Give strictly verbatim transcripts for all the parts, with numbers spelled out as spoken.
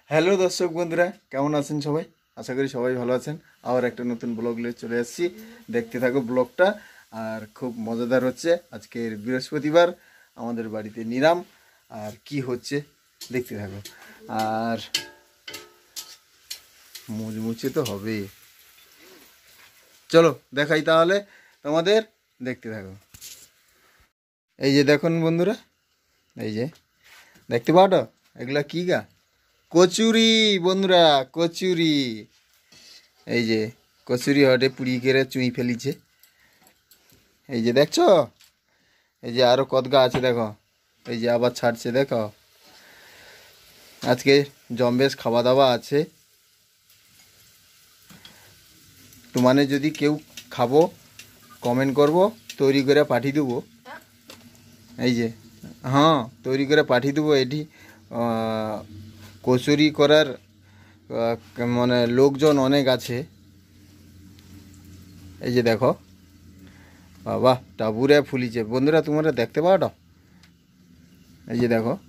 Hello দর্শক বন্ধুরা, কেমন আছেন সবাই? আশা করি সবাই ভালো আছেন। আবার একটা নতুন ব্লগ নিয়ে চলে আসছি, দেখতে থাকো ব্লগটা। আর খুব মজাদার হচ্ছে। আজকের বৃহস্পতিবার, আমাদের বাড়িতে নিরাম। আর কি হচ্ছে দেখতে থাকো। আর মুচমুচে তো হবে, চলো দেখাই তাহলে তোমাদের, দেখতে থাকো। এই যে দেখুন বন্ধুরা, এই যে দেখতে পাওটা, এগুলা কি গা? কচুরি বন্ধুরা, কচুরি। এই যে কচুরি হটে পুড়ি করে চুই ফেলিছে। এই যে দেখছো, এই যে আরো কদগা আছে দেখো, এই যে আবার ছাড়ছে দেখো। আজকে জম্বেশ খাওয়া দাওয়া আছে। তোমানে যদি কেউ খাবো কমেন্ট করবো, তৈরি করে পাঠিয়ে দেবো। এই যে হ্যাঁ, তৈরি করে পাঠিয়ে দেবো। এটি কচুরি করার মানে লোকজন অনেক আছে। এই যে দেখো, বাবা টাবুরে ফুলিছে বন্ধুরা, তোমরা দেখতে পাওটা। এই যে দেখো,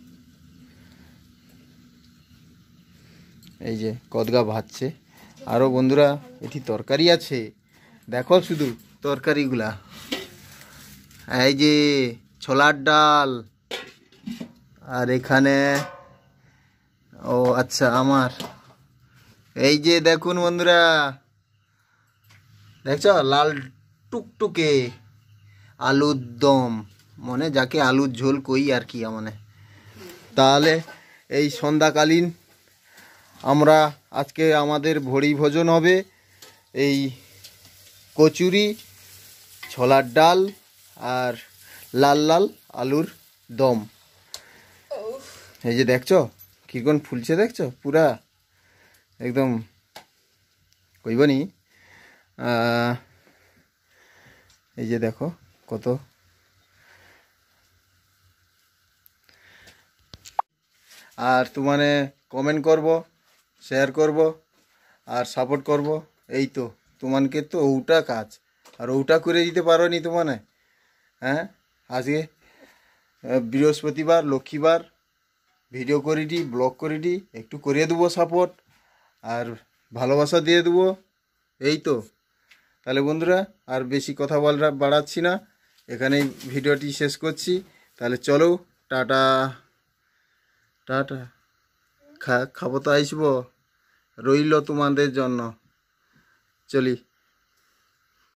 এই যে কদগা ভাজছে। আরও বন্ধুরা এটি তরকারি আছে, দেখো শুধু তরকারিগুলা। এই যে ছোলার ডাল, আর এখানে ও আচ্ছা আমার, এই যে দেখুন বন্ধুরা, দেখছো লাল টুকটুকে আলুর দম, মনে যাকে আলুর ঝোল কই আর কি মানে। তাহলে এই সন্ধ্যাকালীন আমরা আজকে আমাদের ভরি ভোজন হবে এই কচুরি, ছোলার ডাল আর লাল লাল আলুর দম। এই যে দেখছো কিরকম ফুলছে, দেখছো পুরা একদম কইবনি। এই যে দেখো কত। আর তোমানে কমেন্ট করব, শেয়ার করব আর সাপোর্ট করব। এই তো তোমানকে তো ওটা কাজ, আর ওটা করে দিতে পারো নি তোমানে। হ্যাঁ, আজকে বৃহস্পতিবার, লক্ষ্মীবার, ভিডিও করে দিই, ব্লগ করে দিই, একটু করে দেবো সাপোর্ট আর ভালোবাসা দিয়ে দেবো। এই তো, তাহলে বন্ধুরা আর বেশি কথা বলা বাড়াচ্ছি না, এখানেই ভিডিওটি শেষ করছি। তাহলে চলো, টাটা টাটা। খা খাবো তো আসবো, রইল তোমাদের জন্য, চলি।